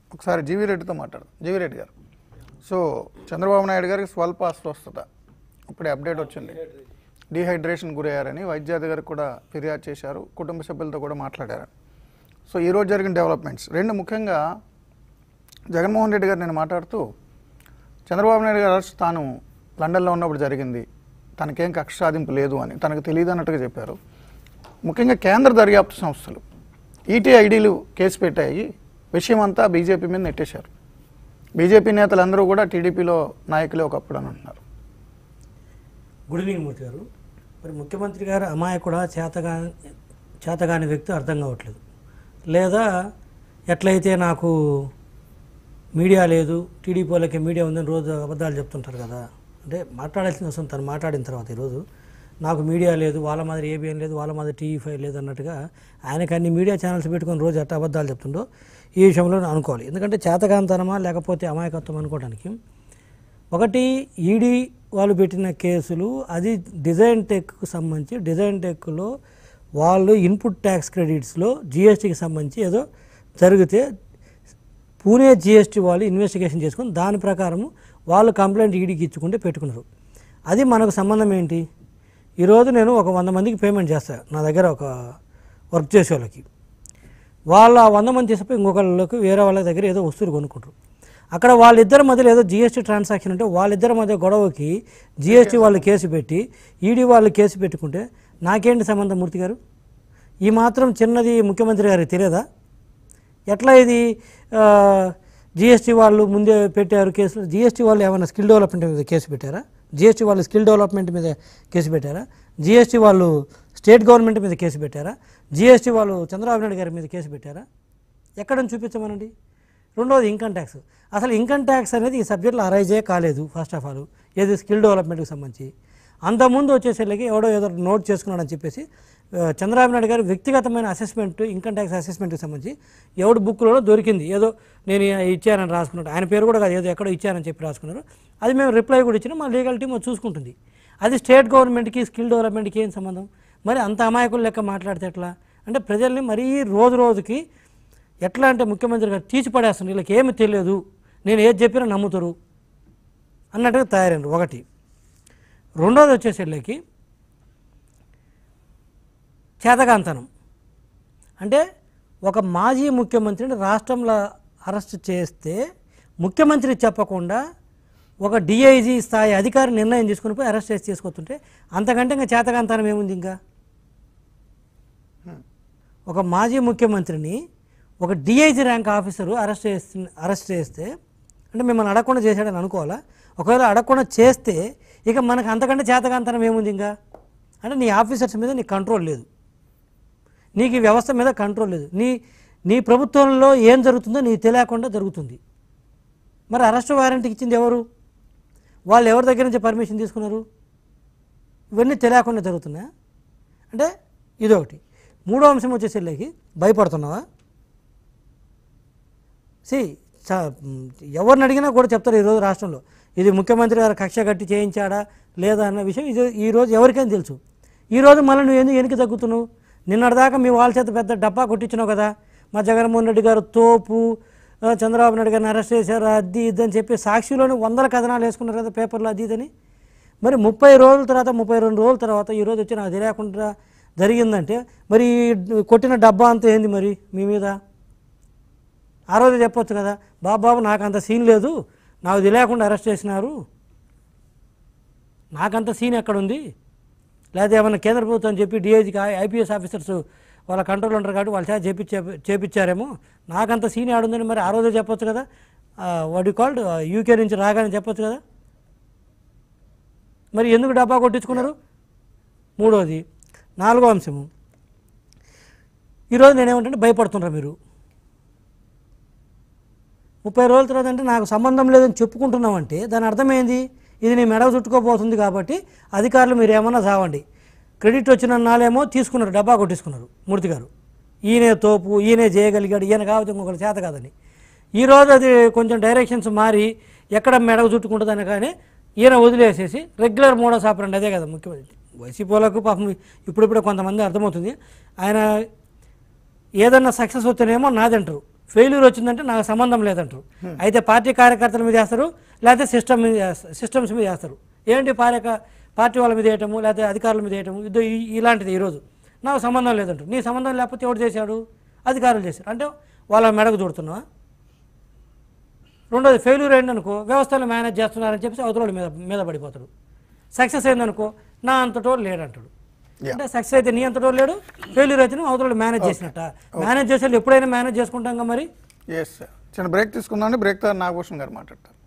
ఒకసారి జీవీ రెడ్డితో మాట్లాడదాం. జీవీ రెడ్డి గారు, సో చంద్రబాబు నాయుడు గారికి స్వల్ప అస్వస్థత ఇప్పుడే అప్డేట్ వచ్చింది, డీహైడ్రేషన్ గురయ్యారని వైద్యాధికారికి కూడా ఫిర్యాదు చేశారు, కుటుంబ సభ్యులతో కూడా మాట్లాడారు. సో ఈరోజు జరిగిన డెవలప్మెంట్స్ రెండు, ముఖ్యంగా జగన్మోహన్ రెడ్డి గారు నేను మాట్లాడుతూ చంద్రబాబు నాయుడు గారు అరెస్ట్ తాను లండన్లో ఉన్నప్పుడు జరిగింది, తనకేం కక్ష సాధింపు లేదు అని తనకు తెలియదు అన్నట్టుగా చెప్పారు. ముఖ్యంగా కేంద్ర దర్యాప్తు సంస్థలు ఈటీ ఐడీలు కేసు పెట్టాయి, విషయం అంతా బీజేపీ మీద నెట్టేశారు. బీజేపీ నేతలందరూ కూడా టీడీపీలో నాయకులే ఒకప్పుడు అని అంటున్నారు. గుడ్ ఈవినింగ్ మూర్తి గారు. మరి ముఖ్యమంత్రి గారు అమాయకుడా చేతగాని వ్యక్తి అర్థం కావట్లేదు, లేదా ఎట్లయితే నాకు మీడియా లేదు, టీడీపీ వాళ్ళకి మీడియా ఉందని రోజు అబద్ధాలు చెప్తుంటారు కదా, అంటే మాట్లాడాల్సిన అవసరం తను మాట్లాడిన తర్వాత ఈరోజు నాకు మీడియా లేదు, వాళ్ళ మాదిరి ఏబిఎన్ లేదు, వాళ్ళ మాదిరి TV5 లేదు అన్నట్టుగా ఆయనకు అన్ని మీడియా ఛానల్స్ పెట్టుకొని రోజు ఎట్లా అబద్ధాలు చెప్తుండో ఈ విషయంలో అనుకోవాలి. ఎందుకంటే చేతగాంతనమా లేకపోతే అమాయకత్వం అనుకోవడానికి, ఒకటి ఈడీ వాళ్ళు పెట్టిన కేసులు అది డిజైన్ టెక్కు సంబంధించి, డిజైన్ టెక్లో వాళ్ళు ఇన్పుట్ ట్యాక్స్ క్రెడిట్స్లో జిఎస్టీకి సంబంధించి ఏదో జరిగితే పూణే జిఎస్టీ వాళ్ళు ఇన్వెస్టిగేషన్ చేసుకొని దాని ప్రకారం వాళ్ళు కంప్లైంట్ ఈడీకి ఇచ్చుకుంటే పెట్టుకున్నారు. అది మనకు సంబంధం ఏంటి? ఈరోజు నేను ఒక 100 మందికి పేమెంట్ చేస్తాను, నా దగ్గర ఒక వర్క్ చేసే వాళ్ళకి, వాళ్ళ 100 మంది చేసిపోయి ఇంకొకళ్ళకి వేరే వాళ్ళ దగ్గర ఏదో వస్తువులు కొనుక్కుంటారు. అక్కడ వాళ్ళిద్దరి మధ్యలో ఏదో జిఎస్టీ ట్రాన్సాక్షన్ ఉంటే వాళ్ళిద్దరి మధ్య గొడవకి జిఎస్టీ వాళ్ళు కేసు పెట్టి ఈడీ వాళ్ళు కేసు పెట్టుకుంటే నాకేంటి సంబంధం మూర్తి గారు? ఈ మాత్రం చిన్నది ముఖ్యమంత్రి గారికి తెలియదా? ఎట్లా ఇది జిఎస్టీ వాళ్ళు ముందే పెట్టారు కేసులు? జిఎస్టీ వాళ్ళు ఏమైనా స్కిల్ డెవలప్మెంట్ మీద కేసు పెట్టారా? జిఎస్టీ వాళ్ళు స్కిల్ డెవలప్మెంట్ మీద కేసు పెట్టారా? జిఎస్టీ వాళ్ళు స్టేట్ గవర్నమెంట్ మీద కేసు పెట్టారా? జిఎస్టీ వాళ్ళు చంద్రబాబు నాయుడు గారి మీద కేసు పెట్టారా? ఎక్కడని చూపించమనండి. రెండవది ఇన్కమ్ ట్యాక్స్. అసలు ఇన్కమ్ ట్యాక్స్ అనేది ఈ సబ్జెక్టులో అరైజే కాలేదు. ఫస్ట్ ఆఫ్ ఆల్ ఏది స్కిల్ డెవలప్మెంట్కి సంబంధించి అంతకుముందు వచ్చేసరికి ఎవడో ఏదో నోట్ చేసుకున్నాడని చెప్పేసి చంద్రబాబు నాయుడు గారు వ్యక్తిగతమైన అసెస్మెంట్, ఇన్కమ్ ట్యాక్స్ అసెస్మెంట్కి సంబంధించి ఎవడు బుక్లో దొరికింది, ఏదో నేను ఇచ్చానని రాసుకున్నాడు, ఆయన పేరు కూడా కాదు, ఏదో ఎక్కడో ఇచ్చానని చెప్పి రాసుకున్నారు. అది మేము రిప్లై కూడా ఇచ్చినా మా లీగల్ టీమ్ చూసుకుంటుంది. అది స్టేట్ గవర్నమెంట్కి స్కిల్ డెవలప్మెంట్కి ఏం సంబంధం? మరి అంత అమాయకులు లెక్క మాట్లాడితే ఎట్లా? అంటే ప్రజల్ని మరీ రోజు రోజుకి ఎట్లా అంటే ముఖ్యమంత్రి గారు తీసిపడేస్తున్నారు, వీళ్ళకి ఏమి తెలియదు, నేను ఏది చెప్పినా నమ్ముతారు అన్నట్టుగా తయారైనారు. ఒకటి. రెండోది వచ్చేసరికి చేతకాంతనం. అంటే ఒక మాజీ ముఖ్యమంత్రిని రాష్ట్రంలో అరెస్ట్ చేస్తే ముఖ్యమంత్రి చెప్పకుండా ఒక డిఐజీ స్థాయి అధికారి నిర్ణయం తీసుకుని పోయి అరెస్ట్ చేసి తీసుకొస్తుంటే అంతకంటే ఇంకా చేతకాంతనం ఏముంది? ఇంకా ఒక మాజీ ముఖ్యమంత్రిని ఒక డిఐజీ ర్యాంక్ ఆఫీసరు అరెస్ట్ చేస్తే అంటే మిమ్మల్ని అడగకుండా చేశాడని అనుకోవాలా? ఒకవేళ అడగకుండా చేస్తే ఇక మనకు అంతకంటే చేతకాంతనం ఏముంది? ఇంకా అంటే నీ ఆఫీసర్స్ మీద నీకు కంట్రోల్ లేదు, నీకు ఈ వ్యవస్థ మీద కంట్రోల్ లేదు, నీ ప్రభుత్వంలో ఏం జరుగుతుందో నీకు తెలియకుండా జరుగుతుంది. మరి అరెస్ట్ వారెంట్ ఇచ్చింది ఎవరు? వాళ్ళు ఎవరి దగ్గర నుంచి పర్మిషన్ తీసుకున్నారు? ఇవన్నీ తెలియకుండా జరుగుతున్నాయా? అంటే ఇదొకటి. మూడో అంశం వచ్చేసరికి భయపడుతున్నావా? ఎవరిని అడిగినా కూడా చెప్తారు ఈరోజు రాష్ట్రంలో ఇది ముఖ్యమంత్రి గారు కక్ష కట్టి చేయించాడా లేదా అన్న విషయం ఇది ఈరోజు ఎవరికైనా తెలుసు. ఈరోజు మళ్ళీ నువ్వు ఎందుకు వెనక్కి తగ్గుతున్నావు? నిన్నటిదాకా మీ వాళ్ళ చేత పెద్ద డబ్బా కొట్టించినావు కదా, మా జగన్మోహన్ రెడ్డి గారు తోపు, చంద్రబాబు నాయుడు గారిని అరెస్ట్ చేశారు, అది ఇది అని చెప్పి సాక్షిలోని 100 కథనాలు వేసుకున్నారు కదా పేపర్లో, అది ఇదని. మరి 30 రోజుల తర్వాత 32 రోజుల తర్వాత ఈరోజు వచ్చి నాకు తెలియకుండా జరిగిందంటే మరి కొట్టిన డబ్బా అంతా ఏంది మరి మీ మీద? ఆ రోజు చెప్పొచ్చు కదా, బాబు నాకు అంత సీన్ లేదు, నాకు తెలియకుండా అరెస్ట్ చేసినారు, నాకంత సీన్ ఎక్కడుంది, లేదా ఏమన్నా కేంద్ర ప్రభుత్వం అని చెప్పి డిఐజీకి ఐపీఎస్ ఆఫీసర్స్ వాళ్ళ కంట్రోల్ ఉంటారు కాబట్టి వాళ్ళ చేత చేపించారేమో, నాకంత సీన్ ఆడుందని మరి ఆ రోజే చెప్పొచ్చు కదా, వాట్ యు కాల్డ్ యూకే నుంచి రాగానే చెప్పొచ్చు కదా. మరి ఎందుకు డబ్బా కొట్టించుకున్నారు? మూడోది. నాలుగో అంశము, ఈరోజు నేనేమంటే భయపడుతున్నారు మీరు 30 రోజుల తర్వాత అంటే నాకు సంబంధం లేదని చెప్పుకుంటున్నామంటే దాని అర్థమైంది ఇది నీ మెడవ చుట్టుకోబోతుంది కాబట్టి అధికారులు మీరు ఏమన్నా సావండి. క్రెడిట్ వచ్చిన నాలేమో తీసుకున్నారు, డబ్బా కొట్టించుకున్నారు మూర్తి గారు. ఈయనే తోపు, ఈయనే చేయగలిగాడు, ఈయన కావచ్చు ఇంకొకటి చేత కాదని. ఈరోజు అది కొంచెం డైరెక్షన్స్ మారి ఎక్కడ మెడవ చుట్టుకుంటుందని కానీ ఈయన వదిలేసేసి రెగ్యులర్ మోడస్ ఆపరండి. అదే కదా ముఖ్యమంత్రి. వైసీపీ వాళ్ళకు పాపం ఇప్పుడిప్పుడే కొంతమంది అర్థమవుతుంది, ఆయన ఏదన్నా సక్సెస్ వస్తేనేమో నాదంటారు, ఫెయిల్యూర్ వచ్చిందంటే నాకు సంబంధం లేదంటారు. అయితే పార్టీ కార్యకర్తల మీద వేస్తారు, లేకపోతే సిస్టమ్స్ మీద వేస్తారు. ఏంటి పార్టీ వాళ్ళ మీద వేయటము, లేకపోతే అధికారుల మీద వేయటము, ఇలాంటిది ఈరోజు నాకు సంబంధం లేదంటారు. నీ సంబంధం లేకపోతే ఎవరు చేశాడు? అధికారులు చేశారు. అంటే వాళ్ళ మెడకు చూడుతున్నావా? రెండోది ఫెయిల్యూర్ అయిందనుకో, వ్యవస్థలు మేనేజ్ చేస్తున్నారని చెప్పేసి అవతల మీద పడిపోతాడు. సక్సెస్ అయిందనుకో, నా అంతటో లేడంటాడు. అంటే సక్సెస్ అయితే నీ అంతటో లేడు, ఫెయిల్యూర్ అయితే అవతల మేనేజ్ చేసినట్ట. మేనేజ్ చేసే ఎప్పుడైనా మేనేజ్ చేసుకుంటాం కదా మరి. చిన్న బ్రేక్ తీసుకుందామండి. బ్రేక్ తర్వాత నాగభూషణ్ గారు మాట్లాడతారు.